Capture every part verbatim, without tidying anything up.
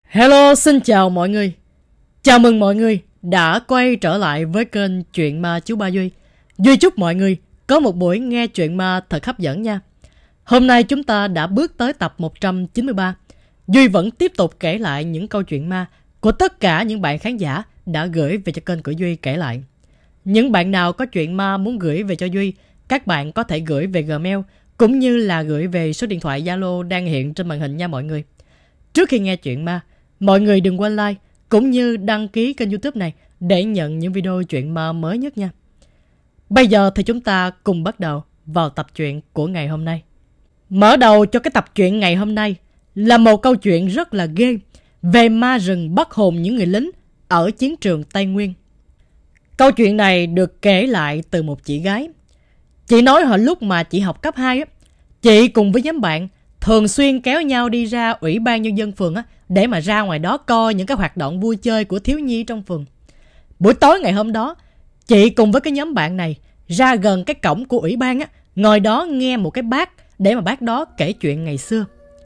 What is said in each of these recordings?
Hello, xin chào mọi người. Chào mừng mọi người đã quay trở lại với kênh Chuyện Ma Chú Ba Duy. Duy chúc mọi người có một buổi nghe chuyện ma thật hấp dẫn nha. Hôm nay chúng ta đã bước tới tập một trăm chín mươi ba. Duy vẫn tiếp tục kể lại những câu chuyện ma của tất cả những bạn khán giả đã gửi về cho kênh của Duy kể lại. Những bạn nào có chuyện ma muốn gửi về cho Duy, các bạn có thể gửi về Gmail cũng như là gửi về số điện thoại Zalo đang hiện trên màn hình nha mọi người. Trước khi nghe chuyện ma, mọi người đừng quên like cũng như đăng ký kênh YouTube này để nhận những video chuyện ma mới nhất nha. Bây giờ thì chúng ta cùng bắt đầu vào tập truyện của ngày hôm nay. Mở đầu cho cái tập truyện ngày hôm nay là một câu chuyện rất là ghê về ma rừng bắt hồn những người lính ở chiến trường Tây Nguyên. Câu chuyện này được kể lại từ một chị gái. Chị nói hồi lúc mà chị học cấp hai á, chị cùng với nhóm bạn thường xuyên kéo nhau đi ra ủy ban nhân dân phường á, để mà ra ngoài đó coi những cái hoạt động vui chơi của thiếu nhi trong phường. Buổi tối ngày hôm đó, chị cùng với cái nhóm bạn này ra gần cái cổng của ủy ban á, ngồi đó nghe một cái bác để mà bác đó kể chuyện ngày xưa.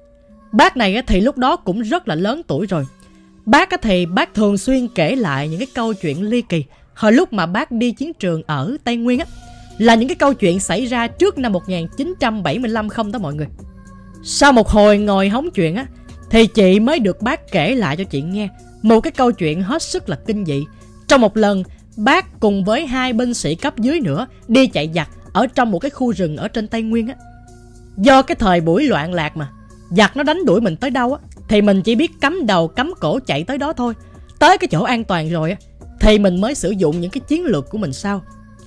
Bác này á, thì lúc đó cũng rất là lớn tuổi rồi. Bác á, thì bác thường xuyên kể lại những cái câu chuyện ly kỳ hồi lúc mà bác đi chiến trường ở Tây Nguyên á, là những cái câu chuyện xảy ra trước năm một nghìn chín trăm bảy mươi lăm không đó mọi người. Sau một hồi ngồi hóng chuyện á, thì chị mới được bác kể lại cho chị nghe một cái câu chuyện hết sức là kinh dị. Trong một lần, bác cùng với hai binh sĩ cấp dưới nữa đi chạy giặc ở trong một cái khu rừng ở trên Tây Nguyên á. Do cái thời buổi loạn lạc mà, giặc nó đánh đuổi mình tới đâu á, thì mình chỉ biết cắm đầu cắm cổ chạy tới đó thôi. Tới cái chỗ an toàn rồi á, thì mình mới sử dụng những cái chiến lược của mình sau.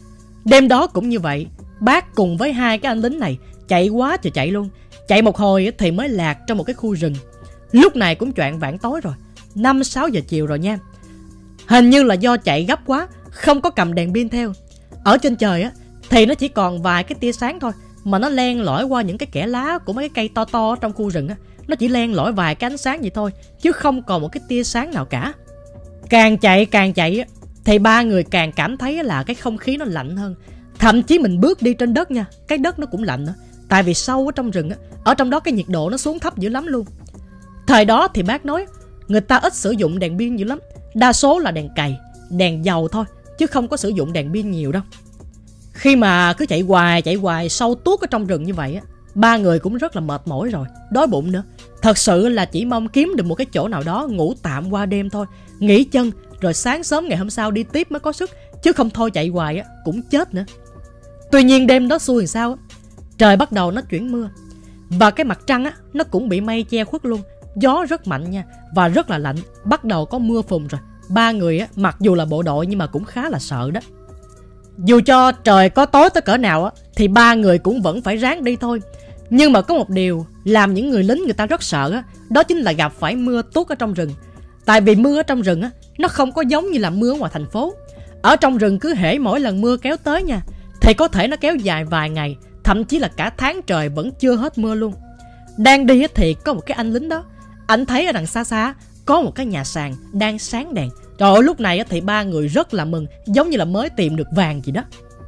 Đêm đó cũng như vậy, bác cùng với hai cái anh lính này chạy quá trời chạy luôn. Chạy một hồi thì mới lạc trong một cái khu rừng. Lúc này cũng choạng vạng tối rồi, năm sáu giờ chiều rồi nha. Hình như là do chạy gấp quá, không có cầm đèn pin theo. Ở trên trời á thì nó chỉ còn vài cái tia sáng thôi, mà nó len lỏi qua những cái kẽ lá của mấy cái cây to to trong khu rừng á. Nó chỉ len lỏi vài cái ánh sáng vậy thôi, chứ không còn một cái tia sáng nào cả. Càng chạy càng chạy á, thì ba người càng cảm thấy là cái không khí nó lạnh hơn. Thậm chí mình bước đi trên đất nha, cái đất nó cũng lạnh nữa. Tại vì sâu ở trong rừng á, ở trong đó cái nhiệt độ nó xuống thấp dữ lắm luôn. Thời đó thì bác nói người ta ít sử dụng đèn pin dữ lắm, đa số là đèn cày, đèn dầu thôi, chứ không có sử dụng đèn pin nhiều đâu. Khi mà cứ chạy hoài chạy hoài sâu tuốt ở trong rừng như vậy á, ba người cũng rất là mệt mỏi rồi, đói bụng nữa. Thật sự là chỉ mong kiếm được một cái chỗ nào đó ngủ tạm qua đêm thôi, nghỉ chân rồi sáng sớm ngày hôm sau đi tiếp mới có sức, chứ không thôi chạy hoài á cũng chết nữa. Tuy nhiên đêm đó xui làm sao á, trời bắt đầu nó chuyển mưa, và cái mặt trăng á nó cũng bị mây che khuất luôn. Gió rất mạnh nha, và rất là lạnh, bắt đầu có mưa phùn rồi. Ba người á, mặc dù là bộ đội nhưng mà cũng khá là sợ đó. Dù cho trời có tối tới cỡ nào á, thì ba người cũng vẫn phải ráng đi thôi. Nhưng mà có một điều làm những người lính người ta rất sợ á, đó chính là gặp phải mưa tuốt ở trong rừng. Tại vì mưa ở trong rừng á, nó không có giống như là mưa ở ngoài thành phố. Ở trong rừng cứ hễ mỗi lần mưa kéo tới nha, thì có thể nó kéo dài vài ngày, thậm chí là cả tháng trời vẫn chưa hết mưa luôn. Đang đi á, thì có một cái anh lính đó, anh thấy ở đằng xa xa có một cái nhà sàn đang sáng đèn. Trời ơi, lúc này thì ba người rất là mừng, giống như là mới tìm được vàng gì đó.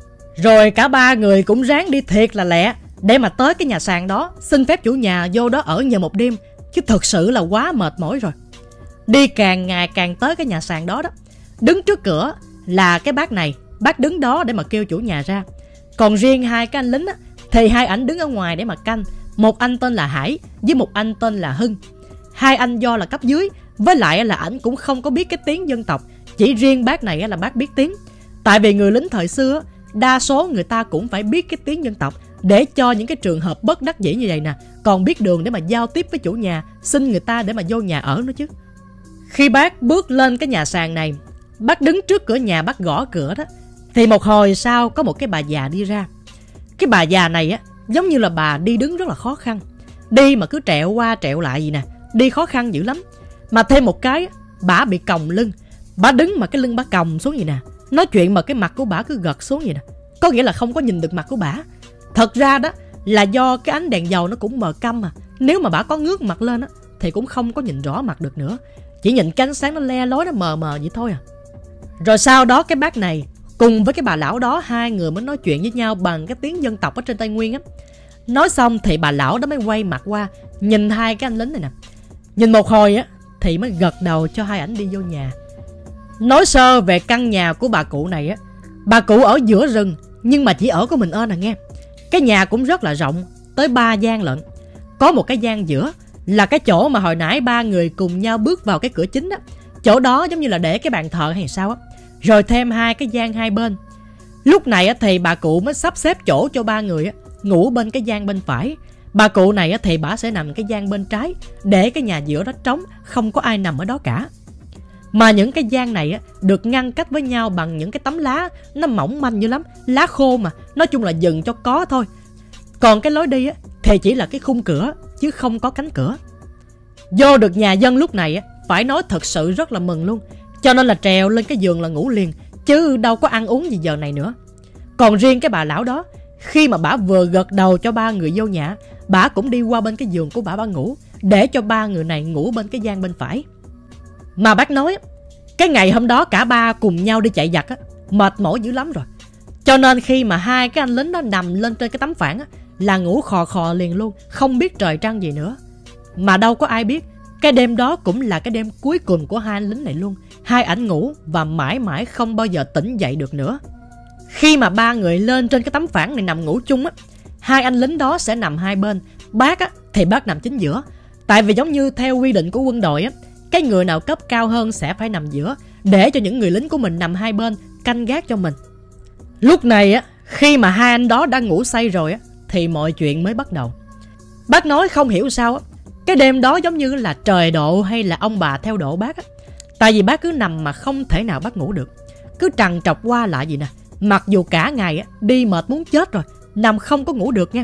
Rồi cả ba người cũng ráng đi thiệt là lẹ để mà tới cái nhà sàn đó, xin phép chủ nhà vô đó ở nhờ một đêm, chứ thật sự là quá mệt mỏi rồi. Đi càng ngày càng tới cái nhà sàn đó đó, đứng trước cửa là cái bác này, bác đứng đó để mà kêu chủ nhà ra. Còn riêng hai cái anh lính á, thì hai ảnh đứng ở ngoài để mà canh. Một anh tên là Hải với một anh tên là Hưng. Hai anh do là cấp dưới, với lại là ảnh cũng không có biết cái tiếng dân tộc. Chỉ riêng bác này là bác biết tiếng. Tại vì người lính thời xưa, đa số người ta cũng phải biết cái tiếng dân tộc, để cho những cái trường hợp bất đắc dĩ như vậy nè, còn biết đường để mà giao tiếp với chủ nhà, xin người ta để mà vô nhà ở nữa chứ. Khi bác bước lên cái nhà sàn này, bác đứng trước cửa nhà, bác gõ cửa đó, thì một hồi sau có một cái bà già đi ra. Cái bà già này á, giống như là bà đi đứng rất là khó khăn, đi mà cứ trẹo qua trẹo lại gì nè, đi khó khăn dữ lắm. Mà thêm một cái, bà bị còng lưng, bà đứng mà cái lưng bà còng xuống vậy nè, nói chuyện mà cái mặt của bà cứ gật xuống vậy nè, có nghĩa là không có nhìn được mặt của bà. Thật ra đó là do cái ánh đèn dầu nó cũng mờ câm mà, nếu mà bà có ngước mặt lên á thì cũng không có nhìn rõ mặt được nữa, chỉ nhìn cái ánh sáng nó le lói, nó mờ mờ vậy thôi à. Rồi sau đó cái bác này cùng với cái bà lão đó, hai người mới nói chuyện với nhau bằng cái tiếng dân tộc ở trên Tây Nguyên á. Nói xong thì bà lão đó mới quay mặt qua nhìn hai cái anh lính này nè. Nhìn một hồi á thì mới gật đầu cho hai ảnh đi vô nhà. Nói sơ về căn nhà của bà cụ này á, bà cụ ở giữa rừng nhưng mà chỉ ở có mình ơn à nghe. Cái nhà cũng rất là rộng, tới ba gian lận. Có một cái gian giữa là cái chỗ mà hồi nãy ba người cùng nhau bước vào cái cửa chính á. Chỗ đó giống như là để cái bàn thờ hay sao á. Rồi thêm hai cái gian hai bên. Lúc này á thì bà cụ mới sắp xếp chỗ cho ba người á ngủ bên cái gian bên phải. Bà cụ này á thì bà sẽ nằm cái gian bên trái, để cái nhà giữa đó trống, không có ai nằm ở đó cả. Mà những cái gian này á được ngăn cách với nhau bằng những cái tấm lá, nó mỏng manh dữ lắm, lá khô mà, nói chung là dừng cho có thôi. Còn cái lối đi á thì chỉ là cái khung cửa chứ không có cánh cửa. Vô được nhà dân lúc này á, phải nói thật sự rất là mừng luôn. Cho nên là trèo lên cái giường là ngủ liền, chứ đâu có ăn uống gì giờ này nữa. Còn riêng cái bà lão đó, khi mà bà vừa gật đầu cho ba người vô nhà, bà cũng đi qua bên cái giường của bà bà ngủ, để cho ba người này ngủ bên cái gian bên phải. Mà bác nói, cái ngày hôm đó cả ba cùng nhau đi chạy giặc á, mệt mỏi dữ lắm rồi. Cho nên khi mà hai cái anh lính đó nằm lên trên cái tấm phản á, là ngủ khò khò liền luôn, không biết trời trăng gì nữa. Mà đâu có ai biết, cái đêm đó cũng là cái đêm cuối cùng của hai anh lính này luôn. Hai ảnh ngủ và mãi mãi không bao giờ tỉnh dậy được nữa. Khi mà ba người lên trên cái tấm phản này nằm ngủ chung á, hai anh lính đó sẽ nằm hai bên. Bác á thì bác nằm chính giữa. Tại vì giống như theo quy định của quân đội á, cái người nào cấp cao hơn sẽ phải nằm giữa, để cho những người lính của mình nằm hai bên, canh gác cho mình. Lúc này á, khi mà hai anh đó đã ngủ say rồi á, thì mọi chuyện mới bắt đầu. Bác nói không hiểu sao á, cái đêm đó giống như là trời độ hay là ông bà theo độ bác á. Tại vì bác cứ nằm mà không thể nào bác ngủ được, cứ trằn trọc qua lại gì nè. Mặc dù cả ngày á, đi mệt muốn chết rồi, nằm không có ngủ được nha.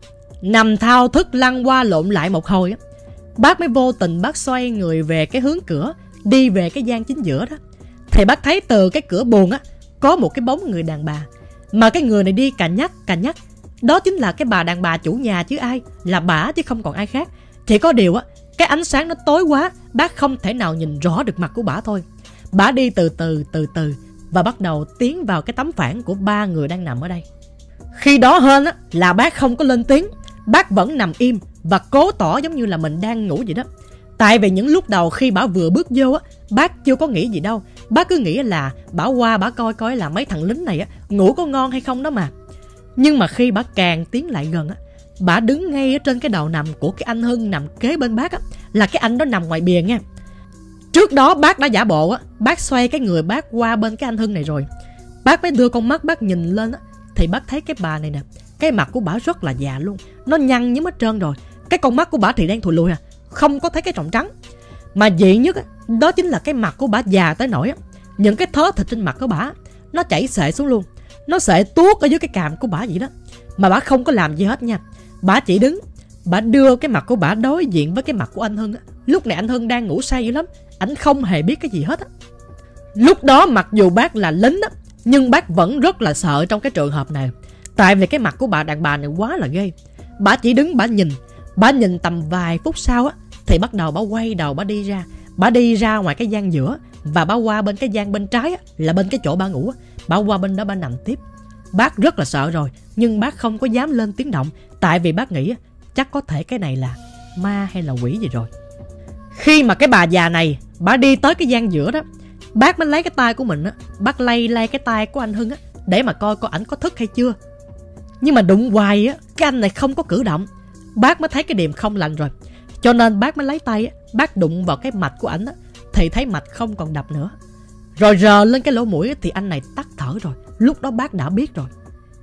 Nằm thao thức lăn qua lộn lại một hồi á, bác mới vô tình bác xoay người về cái hướng cửa, đi về cái gian chính giữa đó. Thì bác thấy từ cái cửa buồng á, có một cái bóng người đàn bà. Mà cái người này đi cà nhắc cà nhắc. Đó chính là cái bà đàn bà chủ nhà chứ ai, là bả chứ không còn ai khác. Chỉ có điều á, cái ánh sáng nó tối quá, bác không thể nào nhìn rõ được mặt của bả thôi. Bả đi từ từ từ từ và bắt đầu tiến vào cái tấm phản của ba người đang nằm ở đây. Khi đó hên á, là bác không có lên tiếng. Bác vẫn nằm im và cố tỏ giống như là mình đang ngủ vậy đó. Tại vì những lúc đầu khi bả vừa bước vô á, bác chưa có nghĩ gì đâu. Bác cứ nghĩ là bả qua bả coi coi là mấy thằng lính này á ngủ có ngon hay không đó mà. Nhưng mà khi bả càng tiến lại gần á, bả đứng ngay ở trên cái đầu nằm của cái anh Hưng nằm kế bên bác á, là cái anh đó nằm ngoài bìa nha. Trước đó bác đã giả bộ á, bác xoay cái người bác qua bên cái anh Hưng này rồi. Bác mới đưa con mắt bác nhìn lên á, thì bác thấy cái bà này nè, cái mặt của bả rất là già luôn, nó nhăn nhúm hết trơn rồi. Cái con mắt của bả thì đang thùi lùi à, không có thấy cái tròng trắng. Mà dị nhất á, đó chính là cái mặt của bả già tới nỗi á, những cái thớ thịt trên mặt của bả nó chảy xệ xuống luôn. Nó xệ tuốt ở dưới cái cằm của bả vậy đó. Mà bả không có làm gì hết nha. Bả chỉ đứng, bả đưa cái mặt của bả đối diện với cái mặt của anh Hưng á. Lúc này anh Hưng đang ngủ say dữ lắm, ảnh không hề biết cái gì hết á. Lúc đó mặc dù bác là lính á, nhưng bác vẫn rất là sợ trong cái trường hợp này. Tại vì cái mặt của bà đàn bà này quá là ghê. Bả chỉ đứng bả nhìn. Bả nhìn tầm vài phút sau á, thì bắt đầu bả quay đầu bả đi ra. Bả đi ra ngoài cái gian giữa, và bả qua bên cái gian bên trái á, là bên cái chỗ bả ngủ á. Bả qua bên đó bả nằm tiếp. Bác rất là sợ rồi, nhưng bác không có dám lên tiếng động. Tại vì bác nghĩ á, chắc có thể cái này là ma hay là quỷ gì rồi. Khi mà cái bà già này bả đi tới cái gian giữa đó, bác mới lấy cái tay của mình á, bác lay lay cái tay của anh Hưng á, để mà coi coi ảnh có thức hay chưa. Nhưng mà đụng hoài á, cái anh này không có cử động. Bác mới thấy cái điểm không lành rồi. Cho nên bác mới lấy tay á, bác đụng vào cái mạch của ảnh á, thì thấy mạch không còn đập nữa. Rồi rờ lên cái lỗ mũi á, thì anh này tắt thở rồi. Lúc đó bác đã biết rồi.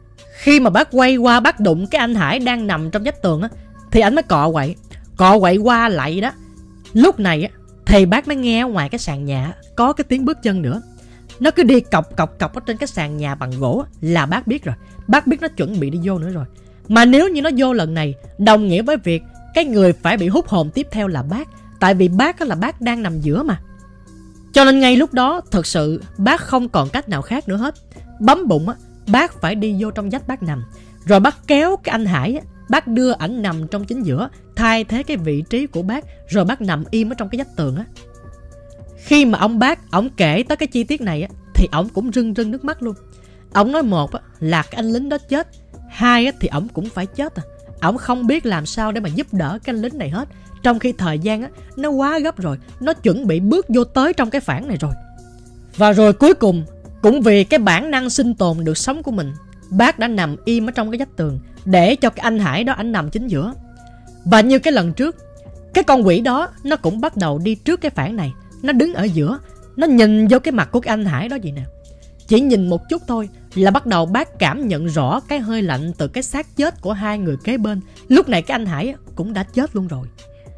Khi mà bác quay qua bác đụng cái anh Hải đang nằm trong vách tường á, thì ảnh mới cọ quậy. Cọ quậy qua lại đó. Lúc này á, thì bác mới nghe ngoài cái sàn nhà có cái tiếng bước chân nữa. Nó cứ đi cọc cọc cọc ở trên cái sàn nhà bằng gỗ là bác biết rồi. Bác biết nó chuẩn bị đi vô nữa rồi. Mà nếu như nó vô lần này, đồng nghĩa với việc cái người phải bị hút hồn tiếp theo là bác. Tại vì bác á là bác đang nằm giữa mà. Cho nên ngay lúc đó thật sự bác không còn cách nào khác nữa hết. Bấm bụng á, bác phải đi vô trong vách bác nằm. Rồi bác kéo cái anh Hải á, bác đưa ảnh nằm trong chính giữa, thay thế cái vị trí của bác. Rồi bác nằm im ở trong cái vách tường á. Khi mà ông bác, ổng kể tới cái chi tiết này á, thì ổng cũng rưng rưng nước mắt luôn. Ổng nói một á, là cái anh lính đó chết. Hai á, thì ổng cũng phải chết à. Ổng không biết làm sao để mà giúp đỡ cái anh lính này hết. trong khi thời gian á, nó quá gấp rồi, nó chuẩn bị bước vô tới trong cái phản này rồi. Và rồi cuối cùng, cũng vì cái bản năng sinh tồn được sống của mình, bác đã nằm im ở trong cái vách tường để cho cái anh Hải đó ảnh nằm chính giữa. Và như cái lần trước, cái con quỷ đó nó cũng bắt đầu đi trước cái phản này. Nó đứng ở giữa, nó nhìn vô cái mặt của cái anh Hải đó vậy nè. Chỉ nhìn một chút thôi là bắt đầu bác cảm nhận rõ cái hơi lạnh từ cái xác chết của hai người kế bên. Lúc này cái anh Hải cũng đã chết luôn rồi.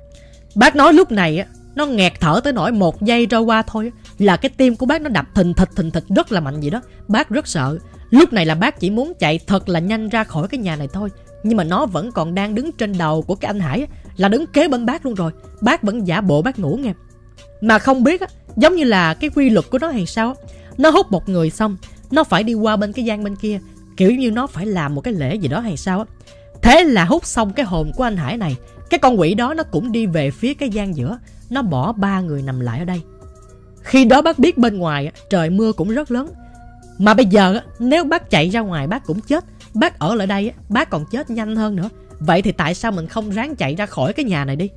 Bác nói lúc này nó nghẹt thở tới nỗi một giây trôi qua thôi là cái tim của bác nó đập thình thịch thình thịch rất là mạnh vậy đó. Bác rất sợ. Lúc này là bác chỉ muốn chạy thật là nhanh ra khỏi cái nhà này thôi. Nhưng mà nó vẫn còn đang đứng trên đầu của cái anh Hải, là đứng kế bên bác luôn rồi. Bác vẫn giả bộ bác ngủ nghe. Mà không biết á, giống như là cái quy luật của nó hay sao, nó hút một người xong nó phải đi qua bên cái gian bên kia, kiểu như nó phải làm một cái lễ gì đó hay sao á. Thế là hút xong cái hồn của anh Hải này, cái con quỷ đó nó cũng đi về phía cái gian giữa. Nó bỏ ba người nằm lại ở đây. Khi đó bác biết bên ngoài trời mưa cũng rất lớn. Mà bây giờ nếu bác chạy ra ngoài bác cũng chết, bác ở lại đây bác còn chết nhanh hơn nữa. Vậy thì tại sao mình không ráng chạy ra khỏi cái nhà này đi?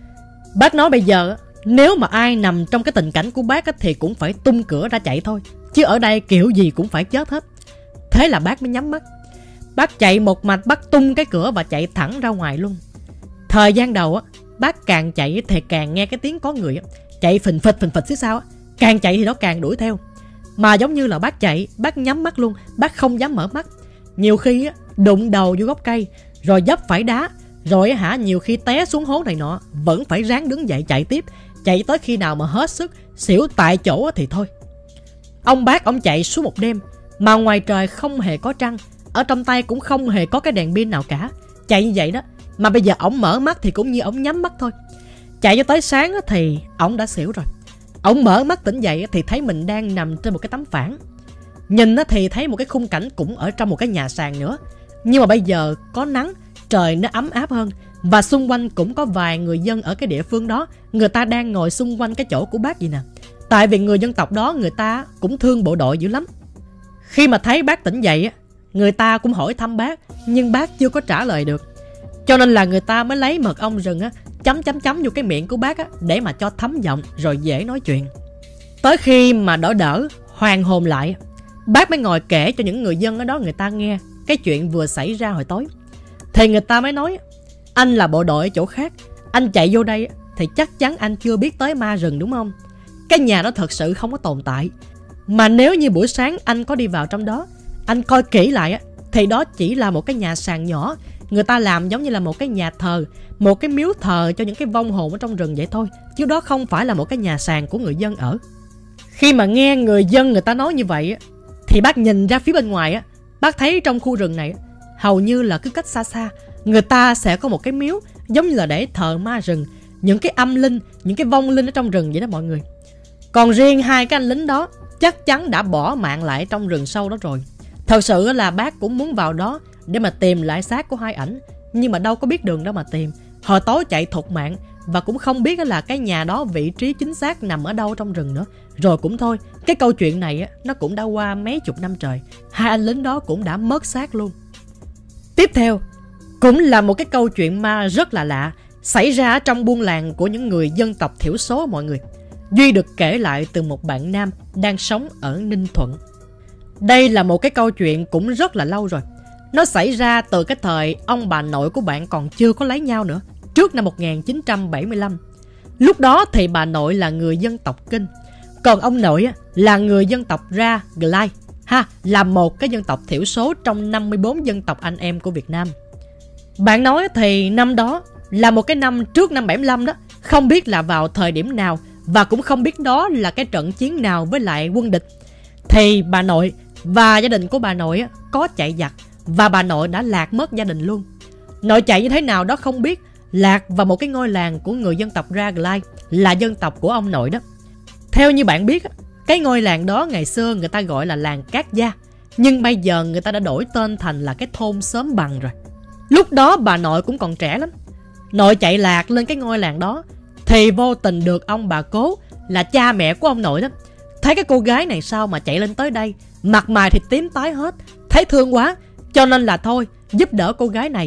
Bác nói bây giờ nếu mà ai nằm trong cái tình cảnh của bác thì cũng phải tung cửa ra chạy thôi, chứ ở đây kiểu gì cũng phải chết hết. Thế là bác mới nhắm mắt. Bác chạy một mạch, bác tung cái cửa và chạy thẳng ra ngoài luôn. Thời gian đầu á, bác càng chạy thì càng nghe cái tiếng có người chạy phình phịch phình phịch phía sau. Càng chạy thì nó càng đuổi theo. Mà giống như là bác chạy, bác nhắm mắt luôn, bác không dám mở mắt. Nhiều khi á, đụng đầu vô gốc cây, rồi dấp phải đá, rồi hả nhiều khi té xuống hố này nọ, vẫn phải ráng đứng dậy chạy tiếp. Chạy tới khi nào mà hết sức, xỉu tại chỗ thì thôi. Ông bác ông chạy suốt một đêm, mà ngoài trời không hề có trăng, ở trong tay cũng không hề có cái đèn pin nào cả. Chạy như vậy đó, mà bây giờ ổng mở mắt thì cũng như ổng nhắm mắt thôi. Chạy cho tới sáng thì ổng đã xỉu rồi. Ổng mở mắt tỉnh dậy thì thấy mình đang nằm trên một cái tấm phản. Nhìn thì thấy một cái khung cảnh cũng ở trong một cái nhà sàn nữa. Nhưng mà bây giờ có nắng, trời nó ấm áp hơn. Và xung quanh cũng có vài người dân ở cái địa phương đó. Người ta đang ngồi xung quanh cái chỗ của bác vậy nè. Tại vì người dân tộc đó người ta cũng thương bộ đội dữ lắm. Khi mà thấy bác tỉnh dậy, người ta cũng hỏi thăm bác, nhưng bác chưa có trả lời được. Cho nên là người ta mới lấy mật ong rừng á, chấm chấm chấm vô cái miệng của bác á, để mà cho thấm giọng rồi dễ nói chuyện. Tới khi mà đỡ đỡ, hoàn hồn lại, bác mới ngồi kể cho những người dân ở đó người ta nghe cái chuyện vừa xảy ra hồi tối. Thì người ta mới nói, anh là bộ đội ở chỗ khác, anh chạy vô đây thì chắc chắn anh chưa biết tới ma rừng đúng không? Cái nhà đó thật sự không có tồn tại. Mà nếu như buổi sáng anh có đi vào trong đó, anh coi kỹ lại á, thì đó chỉ là một cái nhà sàn nhỏ. Người ta làm giống như là một cái nhà thờ, một cái miếu thờ cho những cái vong hồn ở trong rừng vậy thôi. Chứ đó không phải là một cái nhà sàn của người dân ở. Khi mà nghe người dân người ta nói như vậy á, thì bác nhìn ra phía bên ngoài á, bác thấy trong khu rừng này hầu như là cứ cách xa xa người ta sẽ có một cái miếu giống như là để thờ ma rừng, những cái âm linh, những cái vong linh ở trong rừng vậy đó mọi người. Còn riêng hai cái anh lính đó chắc chắn đã bỏ mạng lại trong rừng sâu đó rồi. Thật sự là bác cũng muốn vào đó để mà tìm lại xác của hai ảnh, nhưng mà đâu có biết đường đâu mà tìm. Hồi tối chạy thục mạng và cũng không biết là cái nhà đó vị trí chính xác nằm ở đâu trong rừng nữa. Rồi cũng thôi, cái câu chuyện này nó cũng đã qua mấy chục năm trời. Hai anh lính đó cũng đã mất xác luôn. Tiếp theo cũng là một cái câu chuyện ma rất là lạ, xảy ra trong buôn làng của những người dân tộc thiểu số mọi người. Duy được kể lại từ một bạn nam đang sống ở Ninh Thuận. Đây là một cái câu chuyện cũng rất là lâu rồi. Nó xảy ra từ cái thời ông bà nội của bạn còn chưa có lấy nhau nữa, trước năm một nghìn chín trăm bảy mươi lăm. Lúc đó thì bà nội là người dân tộc Kinh, còn ông nội là người dân tộc Ra Glai, ha, là một cái dân tộc thiểu số trong năm mươi bốn dân tộc anh em của Việt Nam. Bạn nói thì năm đó là một cái năm trước năm bảy mươi lăm đó, không biết là vào thời điểm nào và cũng không biết đó là cái trận chiến nào với lại quân địch. Thì bà nội và gia đình của bà nội có chạy giặc và bà nội đã lạc mất gia đình luôn. Nội chạy như thế nào đó không biết, lạc vào một cái ngôi làng của người dân tộc Ra Glai, là dân tộc của ông nội đó. Theo như bạn biết, cái ngôi làng đó ngày xưa người ta gọi là làng Cát Gia, nhưng bây giờ người ta đã đổi tên thành là cái thôn Xóm Bằng rồi. Lúc đó bà nội cũng còn trẻ lắm. Nội chạy lạc lên cái ngôi làng đó thì vô tình được ông bà cố, là cha mẹ của ông nội đó, thấy cái cô gái này sao mà chạy lên tới đây, mặt mày thì tím tái hết, thấy thương quá, cho nên là thôi giúp đỡ cô gái này,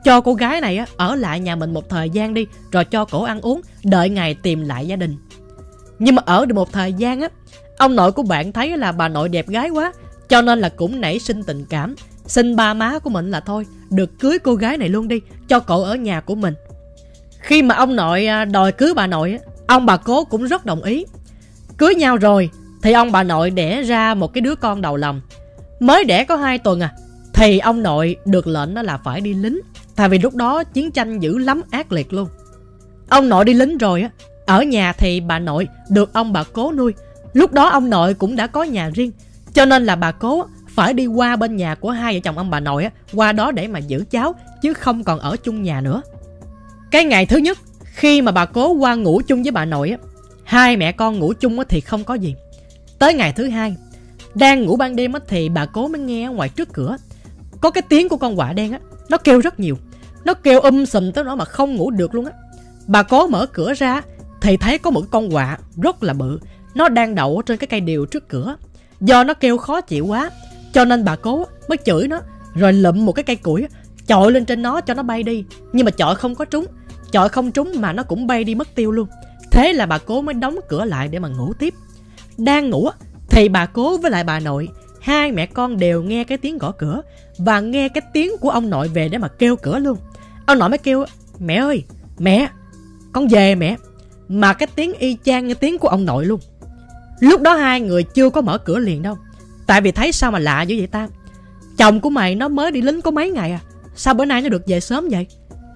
cho cô gái này á, ở lại nhà mình một thời gian đi, rồi cho cổ ăn uống, đợi ngày tìm lại gia đình. Nhưng mà ở được một thời gian á, ông nội của bạn thấy là bà nội đẹp gái quá, cho nên là cũng nảy sinh tình cảm, xin ba má của mình là thôi, được cưới cô gái này luôn đi, cho cậu ở nhà của mình. Khi mà ông nội đòi cưới bà nội á, ông bà cố cũng rất đồng ý. Cưới nhau rồi thì ông bà nội đẻ ra một cái đứa con đầu lòng. Mới đẻ có hai tuần à, thì ông nội được lệnh đó là phải đi lính. Tại vì lúc đó chiến tranh dữ lắm, ác liệt luôn. Ông nội đi lính rồi á, ở nhà thì bà nội được ông bà cố nuôi. Lúc đó ông nội cũng đã có nhà riêng, cho nên là bà cố phải đi qua bên nhà của hai vợ chồng ông bà nội á, qua đó để mà giữ cháu, chứ không còn ở chung nhà nữa. Cái ngày thứ nhất khi mà bà cố qua ngủ chung với bà nội á, hai mẹ con ngủ chung á thì không có gì. Tới ngày thứ hai, đang ngủ ban đêm á, thì bà cố mới nghe ngoài trước cửa có cái tiếng của con quạ đen á, nó kêu rất nhiều. Nó kêu um sùm tới đó mà không ngủ được luôn á. Bà cố mở cửa ra thì thấy có một con quạ rất là bự, nó đang đậu trên cái cây điều trước cửa. Do nó kêu khó chịu quá, cho nên bà cố mới chửi nó, rồi lụm một cái cây củi chọi lên trên nó cho nó bay đi. Nhưng mà chọi không có trúng, chọi không trúng mà nó cũng bay đi mất tiêu luôn. Thế là bà cố mới đóng cửa lại để mà ngủ tiếp. Đang ngủ thì bà cố với lại bà nội, hai mẹ con đều nghe cái tiếng gõ cửa và nghe cái tiếng của ông nội về để mà kêu cửa luôn. Ông nội mới kêu: mẹ ơi, mẹ, con về mẹ. Mà cái tiếng y chang như tiếng của ông nội luôn. Lúc đó hai người chưa có mở cửa liền đâu, tại vì thấy sao mà lạ dữ vậy ta. Chồng của mày nó mới đi lính có mấy ngày à, sao bữa nay nó được về sớm vậy?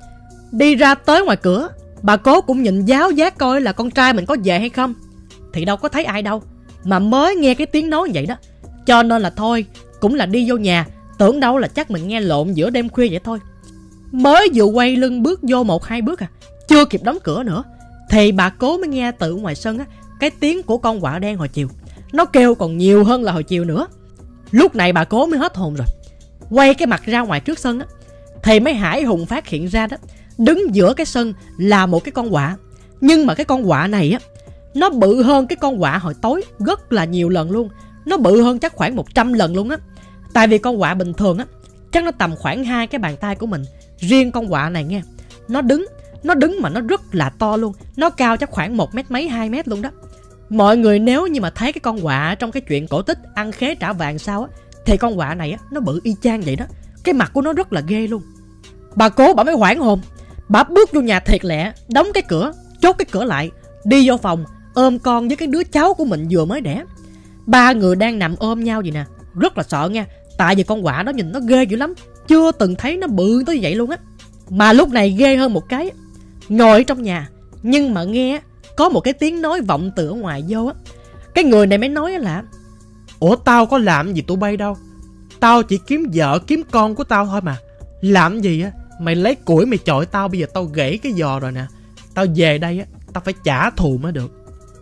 Đi ra tới ngoài cửa, bà cố cũng nhìn giáo giác coi là con trai mình có về hay không, thì đâu có thấy ai đâu, mà mới nghe cái tiếng nói vậy đó. Cho nên là thôi, cũng là đi vô nhà, tưởng đâu là chắc mình nghe lộn giữa đêm khuya vậy thôi. Mới vừa quay lưng bước vô một hai bước à, chưa kịp đóng cửa nữa, thì bà cố mới nghe từ ngoài sân á, cái tiếng của con quạ đen hồi chiều. Nó kêu còn nhiều hơn là hồi chiều nữa. Lúc này bà cố mới hết hồn rồi. Quay cái mặt ra ngoài trước sân á, thì mới hãi hùng phát hiện ra đó, đứng giữa cái sân là một cái con quạ. Nhưng mà cái con quạ này á, nó bự hơn cái con quạ hồi tối rất là nhiều lần luôn. Nó bự hơn chắc khoảng một trăm lần luôn á. Tại vì con quạ bình thường á, chắc nó tầm khoảng hai cái bàn tay của mình. Riêng con quạ này nghe, nó đứng Nó đứng mà nó rất là to luôn. Nó cao chắc khoảng một mét mấy, hai mét luôn đó. Mọi người nếu như mà thấy cái con quạ trong cái chuyện cổ tích ăn khế trả vàng sao á, thì con quạ này á, nó bự y chang vậy đó. Cái mặt của nó rất là ghê luôn. Bà cố bà mới hoảng hồn. Bà bước vô nhà thiệt lẹ, đóng cái cửa, chốt cái cửa lại, đi vô phòng ôm con với cái đứa cháu của mình vừa mới đẻ. Ba người đang nằm ôm nhau vậy nè, rất là sợ nha. Tại vì con quạ đó nhìn nó ghê dữ lắm, chưa từng thấy nó bự tới vậy luôn á. Mà lúc này ghê hơn một cái, ngồi trong nhà nhưng mà nghe có một cái tiếng nói vọng từ ở ngoài vô á. Cái người này mới nói là: ủa tao có làm gì tụi bay đâu, tao chỉ kiếm vợ kiếm con của tao thôi mà. Làm gì á, mày lấy củi mày chọi tao, bây giờ tao gãy cái giò rồi nè. Tao về đây á, tao phải trả thù mới được.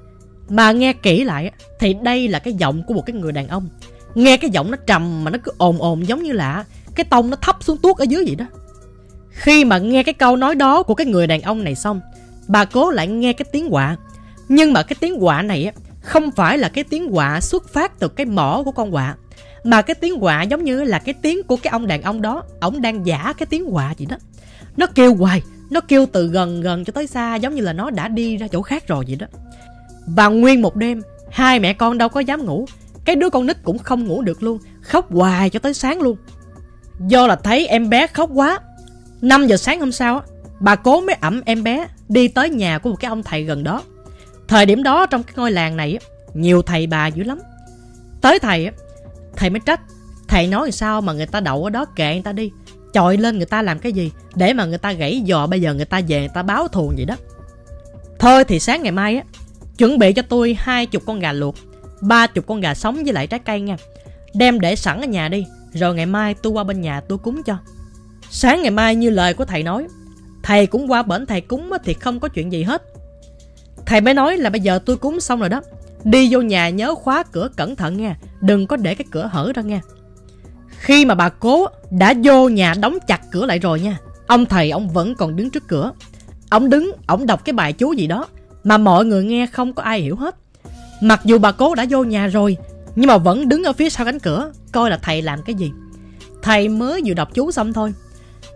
Mà nghe kỹ lại á, thì đây là cái giọng của một cái người đàn ông. Nghe cái giọng nó trầm mà nó cứ ồn ồn giống như là cái tông nó thấp xuống tuốt ở dưới vậy đó. Khi mà nghe cái câu nói đó của cái người đàn ông này xong, bà cố lại nghe cái tiếng quạ. Nhưng mà cái tiếng quạ này á, không phải là cái tiếng quạ xuất phát từ cái mỏ của con quạ, mà cái tiếng quạ giống như là cái tiếng của cái ông đàn ông đó. Ổng đang giả cái tiếng quạ vậy đó. Nó kêu hoài, nó kêu từ gần gần cho tới xa, giống như là nó đã đi ra chỗ khác rồi vậy đó. Và nguyên một đêm, hai mẹ con đâu có dám ngủ. Cái đứa con nít cũng không ngủ được luôn, khóc hoài cho tới sáng luôn. Do là thấy em bé khóc quá, năm giờ sáng hôm sau, bà cố mới ẵm em bé đi tới nhà của một cái ông thầy gần đó. Thời điểm đó trong cái ngôi làng này, nhiều thầy bà dữ lắm. Tới thầy, thầy mới trách. Thầy nói sao mà người ta đậu ở đó kệ người ta đi, chọi lên người ta làm cái gì để mà người ta gãy giò, bây giờ người ta về người ta báo thù vậy đó. Thôi thì sáng ngày mai á, chuẩn bị cho tôi hai chục con gà luộc, ba chục con gà sống với lại trái cây nha. Đem để sẵn ở nhà đi, rồi ngày mai tôi qua bên nhà tôi cúng cho. Sáng ngày mai như lời của thầy nói, thầy cũng qua bển thầy cúng thì không có chuyện gì hết. Thầy mới nói là bây giờ tôi cúng xong rồi đó, đi vô nhà nhớ khóa cửa cẩn thận nha, đừng có để cái cửa hở ra nha. Khi mà bà cố đã vô nhà đóng chặt cửa lại rồi nha, ông thầy ông vẫn còn đứng trước cửa. Ông đứng, ông đọc cái bài chú gì đó mà mọi người nghe không có ai hiểu hết. Mặc dù bà cố đã vô nhà rồi, nhưng mà vẫn đứng ở phía sau cánh cửa coi là thầy làm cái gì. Thầy mới vừa đọc chú xong thôi,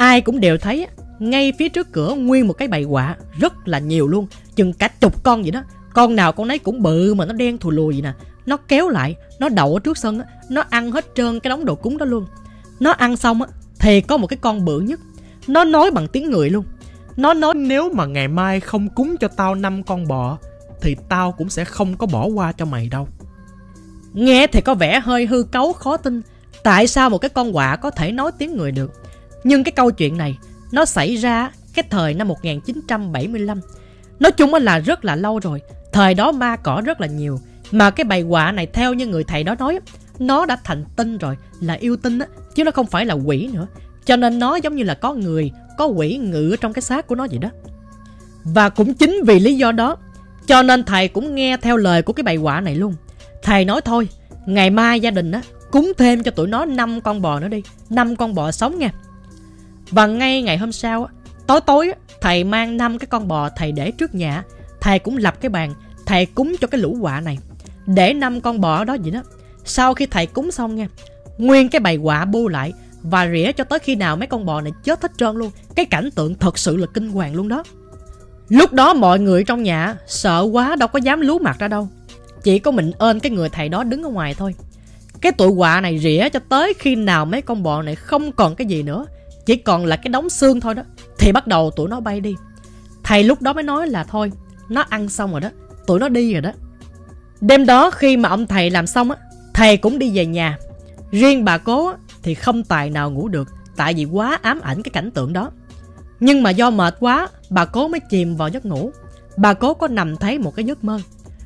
Ai cũng đều thấy ngay phía trước cửa nguyên một cái bầy quạ rất là nhiều luôn, chừng cả chục con vậy đó. Con nào con nấy cũng bự mà nó đen thù lùi vậy nè. Nó kéo lại, nó đậu ở trước sân, nó ăn hết trơn cái đống đồ cúng đó luôn. Nó ăn xong thì có một cái con bự nhất, nó nói bằng tiếng người luôn. Nó nói nếu mà ngày mai không cúng cho tao năm con bò thì tao cũng sẽ không có bỏ qua cho mày đâu. Nghe thì có vẻ hơi hư cấu khó tin. Tại sao một cái con quạ có thể nói tiếng người được? Nhưng cái câu chuyện này nó xảy ra cái thời năm một nghìn chín trăm bảy mươi lăm. Nói chung là rất là lâu rồi. Thời đó ma cỏ rất là nhiều. Mà cái bầy quạ này theo như người thầy đó nói, nó đã thành tinh rồi, là yêu tinh á, chứ nó không phải là quỷ nữa. Cho nên nó giống như là có người, có quỷ ngự ở trong cái xác của nó vậy đó. Và cũng chính vì lý do đó cho nên thầy cũng nghe theo lời của cái bầy quạ này luôn. Thầy nói thôi, ngày mai gia đình á cúng thêm cho tụi nó năm con bò nữa đi, năm con bò sống nha. Và ngay ngày hôm sau, tối tối, thầy mang năm cái con bò thầy để trước nhà. Thầy cũng lập cái bàn, thầy cúng cho cái lũ quạ này, để năm con bò ở đó vậy đó. Sau khi thầy cúng xong nha, nguyên cái bầy quạ bu lại và rỉa cho tới khi nào mấy con bò này chết hết trơn luôn. Cái cảnh tượng thật sự là kinh hoàng luôn đó. Lúc đó mọi người trong nhà sợ quá đâu có dám lú mặt ra đâu. Chỉ có mình ơn cái người thầy đó đứng ở ngoài thôi. Cái tụi quạ này rỉa cho tới khi nào mấy con bò này không còn cái gì nữa, chỉ còn là cái đống xương thôi đó, thì bắt đầu tụi nó bay đi. Thầy lúc đó mới nói là thôi, nó ăn xong rồi đó, tụi nó đi rồi đó. Đêm đó khi mà ông thầy làm xong á, thầy cũng đi về nhà. Riêng bà cố á, thì không tài nào ngủ được, tại vì quá ám ảnh cái cảnh tượng đó. Nhưng mà do mệt quá, bà cố mới chìm vào giấc ngủ. Bà cố có nằm thấy một cái giấc mơ.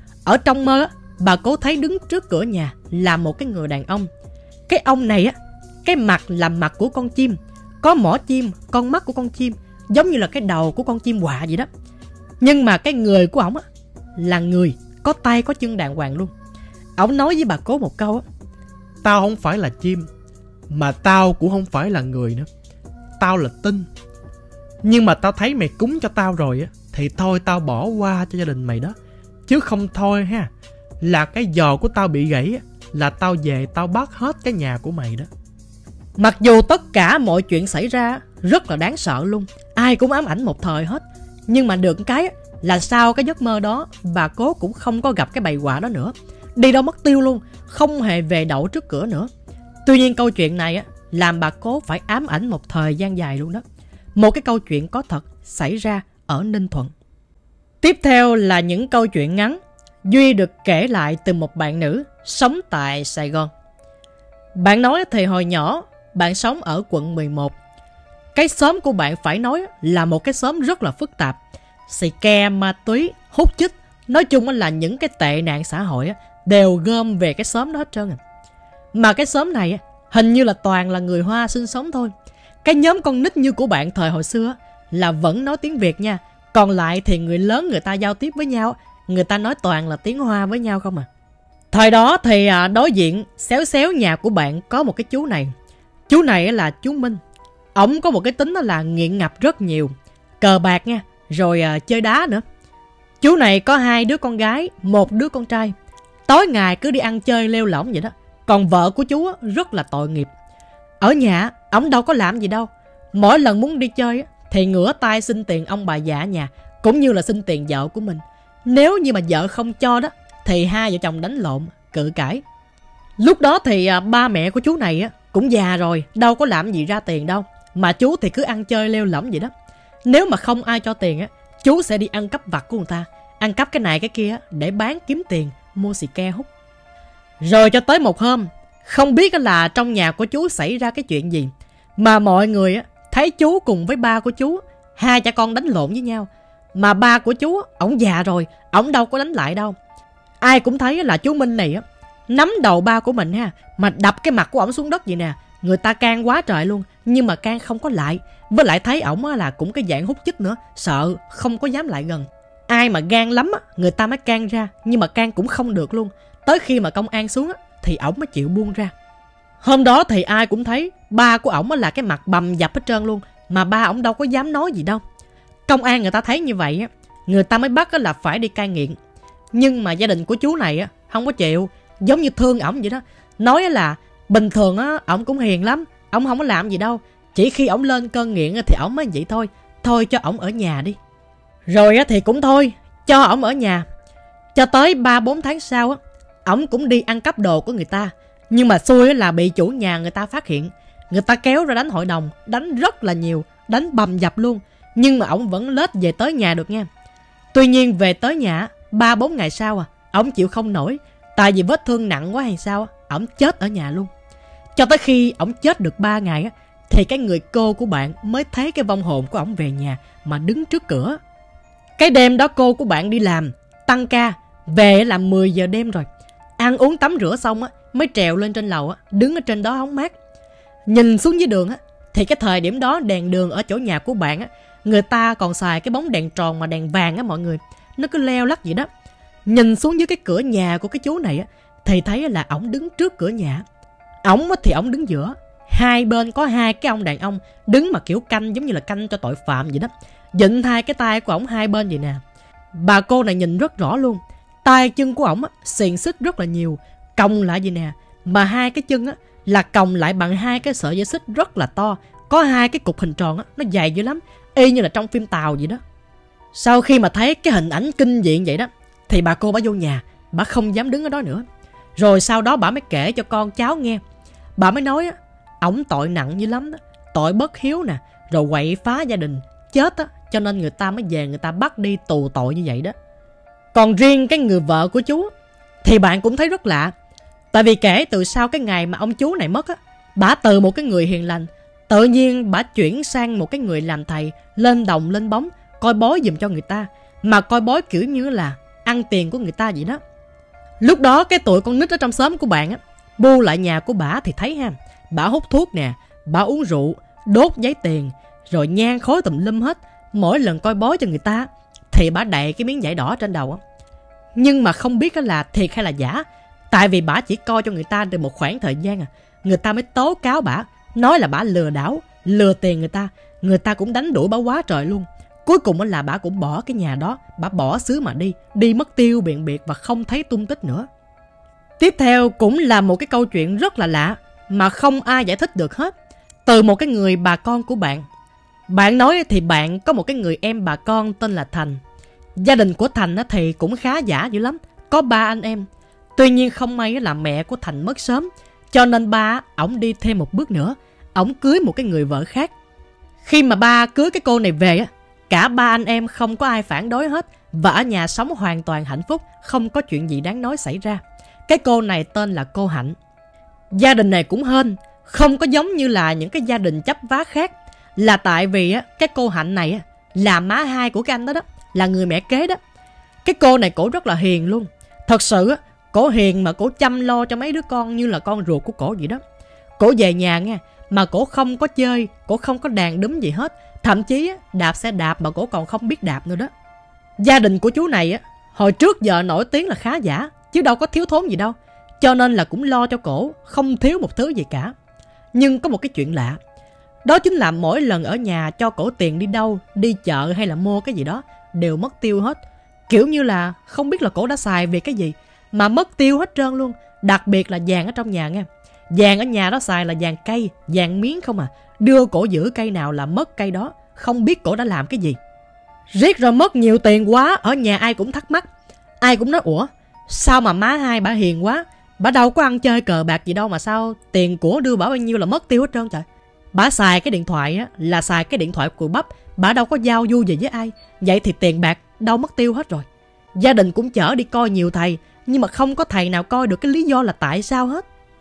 Ở trong mơ á, bà cố thấy đứng trước cửa nhà là một cái người đàn ông. Cái ông này á, cái mặt là mặt của con chim, có mỏ chim, con mắt của con chim, giống như là cái đầu của con chim quạ vậy đó. Nhưng mà cái người của ổng á là người có tay có chân đàng hoàng luôn. Ổng nói với bà cố một câu á: tao không phải là chim, mà tao cũng không phải là người nữa, tao là tinh. Nhưng mà tao thấy mày cúng cho tao rồi á, thì thôi tao bỏ qua cho gia đình mày đó. Chứ không thôi ha, là cái giò của tao bị gãy á, là tao về tao bắt hết cái nhà của mày đó. Mặc dù tất cả mọi chuyện xảy ra rất là đáng sợ luôn, ai cũng ám ảnh một thời hết. Nhưng mà được cái là sau cái giấc mơ đó, bà cố cũng không có gặp cái bầy quạ đó nữa. Đi đâu mất tiêu luôn, không hề về đậu trước cửa nữa. Tuy nhiên câu chuyện này á làm bà cố phải ám ảnh một thời gian dài luôn đó. Một cái câu chuyện có thật xảy ra ở Ninh Thuận. Tiếp theo là những câu chuyện ngắn Duy được kể lại từ một bạn nữ sống tại Sài Gòn. Bạn nói thì hồi nhỏ bạn sống ở quận mười một. Cái xóm của bạn phải nói là một cái xóm rất là phức tạp. Xì ke, ma túy, hút chích, nói chung là những cái tệ nạn xã hội đều gom về cái xóm đó hết trơn. Mà cái xóm này hình như là toàn là người Hoa sinh sống thôi. Cái nhóm con nít như của bạn thời hồi xưa là vẫn nói tiếng Việt nha. Còn lại thì người lớn người ta giao tiếp với nhau, người ta nói toàn là tiếng Hoa với nhau không à. Thời đó thì đối diện xéo xéo nhà của bạn có một cái chú này. Chú này là chú Minh. Ổng có một cái tính là nghiện ngập rất nhiều, cờ bạc nha, rồi chơi đá nữa. Chú này có hai đứa con gái, một đứa con trai. Tối ngày cứ đi ăn chơi lêu lỏng vậy đó. Còn vợ của chú rất là tội nghiệp. Ở nhà ổng đâu có làm gì đâu. Mỗi lần muốn đi chơi thì ngửa tay xin tiền ông bà già nhà, cũng như là xin tiền vợ của mình. Nếu như mà vợ không cho đó thì hai vợ chồng đánh lộn, cự cãi. Lúc đó thì ba mẹ của chú này cũng già rồi, đâu có làm gì ra tiền đâu. Mà chú thì cứ ăn chơi lêu lỏng vậy đó. Nếu mà không ai cho tiền á, chú sẽ đi ăn cắp vặt của người ta, ăn cắp cái này cái kia để bán kiếm tiền mua xì ke hút. Rồi cho tới một hôm, không biết là trong nhà của chú xảy ra cái chuyện gì mà mọi người thấy chú cùng với ba của chú, hai cha con đánh lộn với nhau. Mà ba của chú ổng già rồi, ổng đâu có đánh lại đâu. Ai cũng thấy là chú Minh này nắm đầu ba của mình ha, mà đập cái mặt của ổng xuống đất vậy nè. Người ta can quá trời luôn, nhưng mà can không có lại. Với lại thấy ổng là cũng cái dạng hút chích nữa, sợ không có dám lại gần. Ai mà gan lắm người ta mới can ra, nhưng mà can cũng không được luôn. Tới khi mà công an xuống thì ổng mới chịu buông ra. Hôm đó thì ai cũng thấy ba của ổng là cái mặt bầm dập hết trơn luôn, mà ba ổng đâu có dám nói gì đâu. Công an người ta thấy như vậy người ta mới bắt là phải đi cai nghiện. Nhưng mà gia đình của chú này không có chịu, giống như thương ổng vậy đó. Nói là bình thường ổng cũng hiền lắm, ổng không có làm gì đâu, Chỉ khi ổng lên cơn nghiện thì ổng mới vậy thôi. Thôi cho ổng ở nhà đi. Rồi thì cũng thôi, cho ổng ở nhà. Cho tới ba bốn tháng sau á, ổng cũng đi ăn cắp đồ của người ta. Nhưng mà xui là bị chủ nhà người ta phát hiện. Người ta kéo ra đánh hội đồng, đánh rất là nhiều, đánh bầm dập luôn. Nhưng mà ổng vẫn lết về tới nhà được nha. Tuy nhiên về tới nhà ba bốn ngày sau à, ổng chịu không nổi. Tại vì vết thương nặng quá hay sao, ổng chết ở nhà luôn. Cho tới khi ổng chết được ba ngày á, thì cái người cô của bạn mới thấy cái vong hồn của ổng về nhà mà đứng trước cửa. Cái đêm đó cô của bạn đi làm, tăng ca, về là mười giờ đêm rồi. Ăn uống tắm rửa xong á, mới trèo lên trên lầu á, đứng ở trên đó hóng mát. Nhìn xuống dưới đường á, thì cái thời điểm đó đèn đường ở chỗ nhà của bạn á, người ta còn xài cái bóng đèn tròn mà đèn vàng á mọi người. Nó cứ leo lắc vậy đó. Nhìn xuống dưới cái cửa nhà của cái chú này á, thì thấy là ổng đứng trước cửa nhà. Ổng thì ổng đứng giữa. Hai bên có hai cái ông đàn ông đứng mà kiểu canh, giống như là canh cho tội phạm vậy đó. Dịnh hai cái tay của ổng hai bên vậy nè. Bà cô này nhìn rất rõ luôn. Tay chân của ổng xiềng xích rất là nhiều, còng lại vậy nè. Mà hai cái chân á là còng lại bằng hai cái sợi dây xích rất là to. Có hai cái cục hình tròn á, nó dày dữ lắm, y như là trong phim Tàu vậy đó. Sau khi mà thấy cái hình ảnh kinh dị vậy đó, thì bà cô bà vô nhà, bà không dám đứng ở đó nữa. Rồi sau đó bà mới kể cho con cháu nghe. Bà mới nói á, ổng tội nặng dữ lắm đó. Tội bất hiếu nè, rồi quậy phá gia đình, chết á, cho nên người ta mới về người ta bắt đi tù tội như vậy đó. Còn riêng cái người vợ của chú thì bạn cũng thấy rất lạ. Tại vì kể từ sau cái ngày mà ông chú này mất á, bả từ một cái người hiền lành, tự nhiên bả chuyển sang một cái người làm thầy, lên đồng lên bóng, coi bói giùm cho người ta. Mà coi bói kiểu như là ăn tiền của người ta vậy đó. Lúc đó cái tụi con nít ở trong xóm của bạn á, bu lại nhà của bả thì thấy ha, bả hút thuốc nè, bả uống rượu, đốt giấy tiền, rồi nhang khói tùm lum hết. Mỗi lần coi bói cho người ta thì bả đậy cái miếng vải đỏ trên đầu á. Nhưng mà không biết là thiệt hay là giả. Tại vì bả chỉ coi cho người ta được một khoảng thời gian à, người ta mới tố cáo bả, nói là bả lừa đảo, lừa tiền người ta. Người ta cũng đánh đuổi bả quá trời luôn. Cuối cùng là bả cũng bỏ cái nhà đó, bả bỏ xứ mà đi, đi mất tiêu biện biệt và không thấy tung tích nữa. Tiếp theo cũng là một cái câu chuyện rất là lạ mà không ai giải thích được hết. Từ một cái người bà con của bạn. Bạn nói thì bạn có một cái người em bà con tên là Thành. Gia đình của Thành thì cũng khá giả dữ lắm, có ba anh em. Tuy nhiên không may là mẹ của Thành mất sớm, cho nên ba ổng đi thêm một bước nữa, ổng cưới một cái người vợ khác. Khi mà ba cưới cái cô này về á, cả ba anh em không có ai phản đối hết và ở nhà sống hoàn toàn hạnh phúc, không có chuyện gì đáng nói xảy ra. Cái cô này tên là cô Hạnh. Gia đình này cũng hên, không có giống như là những cái gia đình chấp vá khác. Là tại vì á, cái cô Hạnh này á, là má hai của cái anh đó đó, là người mẹ kế đó. Cái cô này cổ rất là hiền luôn. Thật sự á, cổ hiền mà cổ chăm lo cho mấy đứa con như là con ruột của cổ vậy đó. Cổ về nhà nha, mà cổ không có chơi, cổ không có đàn đúm gì hết. Thậm chí á, đạp xe đạp mà cổ còn không biết đạp nữa đó. Gia đình của chú này á, hồi trước giờ nổi tiếng là khá giả, chứ đâu có thiếu thốn gì đâu. Cho nên là cũng lo cho cổ, không thiếu một thứ gì cả. Nhưng có một cái chuyện lạ. Đó chính là mỗi lần ở nhà cho cổ tiền đi đâu, đi chợ hay là mua cái gì đó, đều mất tiêu hết. Kiểu như là không biết là cổ đã xài vì cái gì mà mất tiêu hết trơn luôn. Đặc biệt là vàng ở trong nhà nha. Vàng ở nhà đó xài là vàng cây, vàng miếng không à. Đưa cổ giữ cây nào là mất cây đó. Không biết cổ đã làm cái gì. Riết rồi mất nhiều tiền quá, ở nhà ai cũng thắc mắc. Ai cũng nói ủa, sao mà má hai bả hiền quá, bả đâu có ăn chơi cờ bạc gì đâu mà sao tiền của đưa bả bao nhiêu là mất tiêu hết trơn trời. Bả xài cái điện thoại á, là xài cái điện thoại của bắp, bả đâu có giao du gì với ai. Vậy thì tiền bạc đâu mất tiêu hết rồi. Gia đình cũng chở đi coi nhiều thầy, nhưng mà không có thầy nào coi được cái lý do là tại sao hết.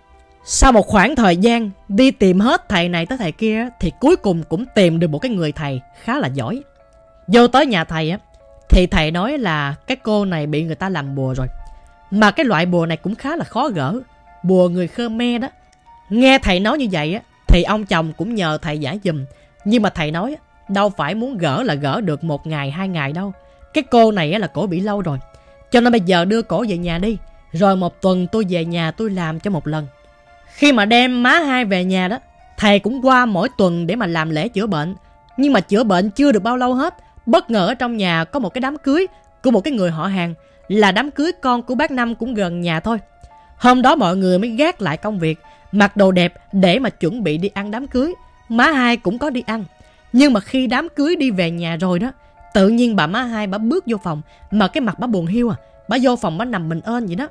Sau một khoảng thời gian đi tìm hết thầy này tới thầy kia, thì cuối cùng cũng tìm được một cái người thầy khá là giỏi. Vô tới nhà thầy á, thì thầy nói là cái cô này bị người ta làm bùa rồi. Mà cái loại bùa này cũng khá là khó gỡ, bùa người Khmer đó. Nghe thầy nói như vậy á, thì ông chồng cũng nhờ thầy giải giùm. Nhưng mà thầy nói đâu phải muốn gỡ là gỡ được một ngày hai ngày đâu. Cái cô này là cổ bị lâu rồi, cho nên bây giờ đưa cổ về nhà đi, rồi một tuần tôi về nhà tôi làm cho một lần. Khi mà đem má hai về nhà đó, thầy cũng qua mỗi tuần để mà làm lễ chữa bệnh. Nhưng mà chữa bệnh chưa được bao lâu hết, bất ngờ ở trong nhà có một cái đám cưới của một cái người họ hàng, là đám cưới con của bác Năm cũng gần nhà thôi. Hôm đó mọi người mới gác lại công việc, mặc đồ đẹp để mà chuẩn bị đi ăn đám cưới. má hai cũng có đi ăn. Nhưng mà khi đám cưới đi về nhà rồi đó, tự nhiên bà má hai bà bước vô phòng mà cái mặt bà buồn hiu à. Bà vô phòng bà nằm mình ơn vậy đó.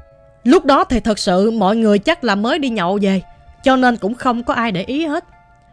Lúc đó thì thật sự mọi người chắc là mới đi nhậu về, cho nên cũng không có ai để ý hết.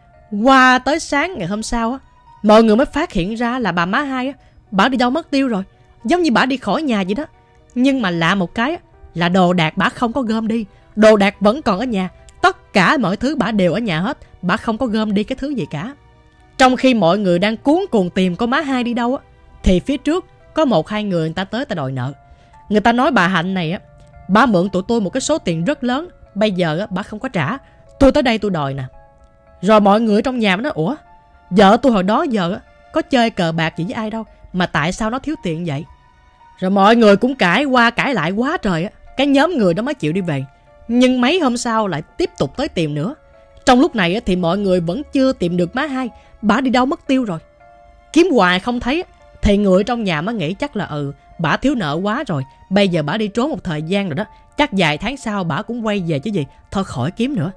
Qua tới sáng ngày hôm sau á, mọi người mới phát hiện ra là bà má hai á, bà đi đâu mất tiêu rồi. Giống như bà đi khỏi nhà vậy đó. Nhưng mà lạ một cái á, là đồ đạc bà không có gom đi. Đồ đạc vẫn còn ở nhà. Tất cả mọi thứ bà đều ở nhà hết. Bà không có gom đi cái thứ gì cả. Trong khi mọi người đang cuống cuồng tìm con má hai đi đâu á, thì phía trước có một hai người người ta tới ta đòi nợ. Người ta nói bà Hạnh này á, bà mượn tụi tôi một cái số tiền rất lớn, bây giờ á, bà không có trả. Tôi tới đây tôi đòi nè. Rồi mọi người trong nhà mới nói, ủa, vợ tôi hồi đó giờ á, có chơi cờ bạc gì với ai đâu, mà tại sao nó thiếu tiền vậy? Rồi mọi người cũng cãi qua cãi lại quá trời á. Cái nhóm người đó mới chịu đi về. Nhưng mấy hôm sau lại tiếp tục tới tìm nữa. Trong lúc này á, thì mọi người vẫn chưa tìm được má hai. Bà đi đâu mất tiêu rồi. Kiếm hoài không thấy, thì người trong nhà mới nghĩ chắc là ừ, bà thiếu nợ quá rồi. Bây giờ bà đi trốn một thời gian rồi đó, chắc vài tháng sau bà cũng quay về chứ gì. Thôi khỏi kiếm nữa.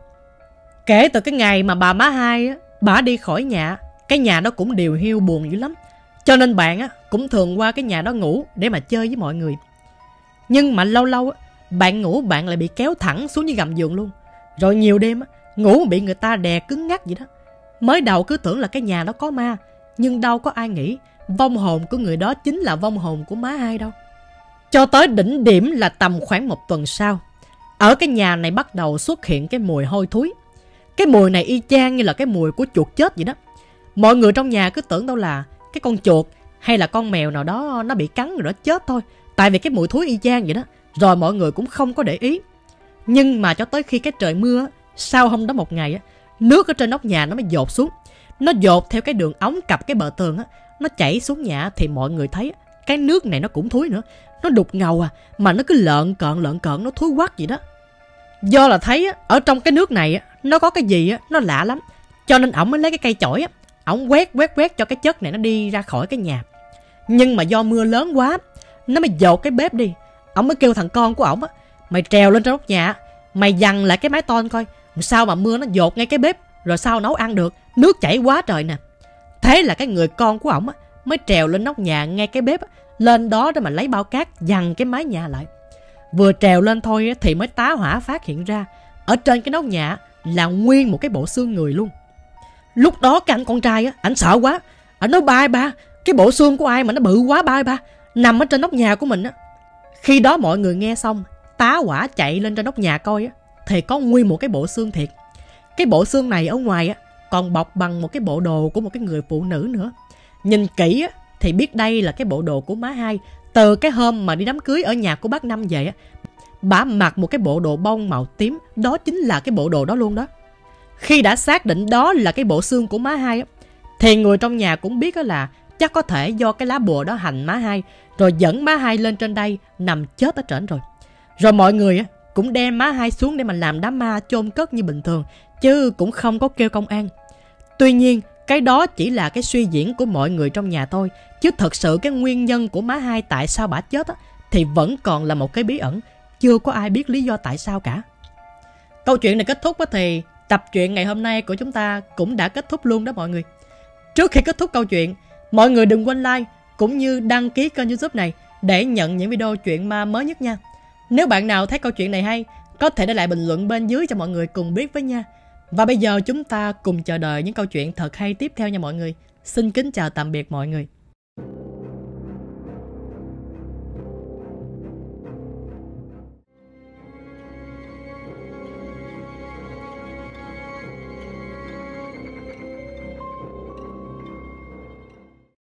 Kể từ cái ngày mà bà má hai á, bà đi khỏi nhà, cái nhà đó cũng điều hiu buồn dữ lắm. Cho nên bạn á, cũng thường qua cái nhà đó ngủ để mà chơi với mọi người. Nhưng mà lâu lâu á, bạn ngủ bạn lại bị kéo thẳng xuống dưới gầm giường luôn. Rồi nhiều đêm á, ngủ mà bị người ta đè cứng ngắc vậy đó. Mới đầu cứ tưởng là cái nhà đó có ma, nhưng đâu có ai nghĩ vong hồn của người đó chính là vong hồn của má hai đâu. Cho tới đỉnh điểm là tầm khoảng một tuần sau, ở cái nhà này bắt đầu xuất hiện cái mùi hôi thối. Cái mùi này y chang như là cái mùi của chuột chết vậy đó. Mọi người trong nhà cứ tưởng đâu là cái con chuột hay là con mèo nào đó nó bị cắn rồi nó chết thôi. Tại vì cái mùi thối y chang vậy đó. Rồi mọi người cũng không có để ý. Nhưng mà cho tới khi cái trời mưa, sau hôm đó một ngày á, nước ở trên nóc nhà nó mới dột xuống. Nó dột theo cái đường ống cặp cái bờ tường á, nó chảy xuống nhà thì mọi người thấy cái nước này nó cũng thối nữa. Nó đục ngầu à, mà nó cứ lợn cợn lợn cợn, nó thối quắc vậy đó. Do là thấy á, ở trong cái nước này á, nó có cái gì á, nó lạ lắm. Cho nên ổng mới lấy cái cây chổi á, ổng quét quét quét cho cái chất này nó đi ra khỏi cái nhà. Nhưng mà do mưa lớn quá, nó mới dột cái bếp đi. Ổng mới kêu thằng con của ổng á, mày trèo lên trên nóc nhà, mày dằn lại cái mái tôn coi, sao mà mưa nó dột ngay cái bếp, rồi sao nấu ăn được, nước chảy quá trời nè. Thế là cái người con của ổng á, mới trèo lên nóc nhà ngay cái bếp á, lên đó để mà lấy bao cát dằn cái mái nhà lại. Vừa trèo lên thôi á, thì mới tá hỏa phát hiện ra ở trên cái nóc nhà là nguyên một cái bộ xương người luôn. Lúc đó cái anh con trai á, ảnh sợ quá, ảnh nói ba ba, cái bộ xương của ai mà nó bự quá ba ba, nằm ở trên nóc nhà của mình á. Khi đó mọi người nghe xong, tá hỏa chạy lên trên nóc nhà coi á, thì có nguyên một cái bộ xương thiệt. Cái bộ xương này ở ngoài á, còn bọc bằng một cái bộ đồ của một cái người phụ nữ nữa. Nhìn kỹ á, thì biết đây là cái bộ đồ của má hai. Từ cái hôm mà đi đám cưới ở nhà của bác Năm về á, bà mặc một cái bộ đồ bông màu tím, đó chính là cái bộ đồ đó luôn đó. Khi đã xác định đó là cái bộ xương của má hai á, thì người trong nhà cũng biết là chắc có thể do cái lá bùa đó hành má hai, rồi dẫn má hai lên trên đây nằm chết ở trển rồi. Rồi mọi người á, cũng đem má hai xuống để mà làm đám ma chôn cất như bình thường, chứ cũng không có kêu công an. Tuy nhiên cái đó chỉ là cái suy diễn của mọi người trong nhà thôi, chứ thật sự cái nguyên nhân của má hai tại sao bả chết á, thì vẫn còn là một cái bí ẩn. Chưa có ai biết lý do tại sao cả. Câu chuyện này kết thúc á, thì tập truyện ngày hôm nay của chúng ta cũng đã kết thúc luôn đó mọi người. Trước khi kết thúc câu chuyện, mọi người đừng quên like cũng như đăng ký kênh YouTube này để nhận những video chuyện ma mới nhất nha. Nếu bạn nào thấy câu chuyện này hay, có thể để lại bình luận bên dưới cho mọi người cùng biết với nha. Và bây giờ chúng ta cùng chờ đợi những câu chuyện thật hay tiếp theo nha mọi người. Xin kính chào tạm biệt mọi người.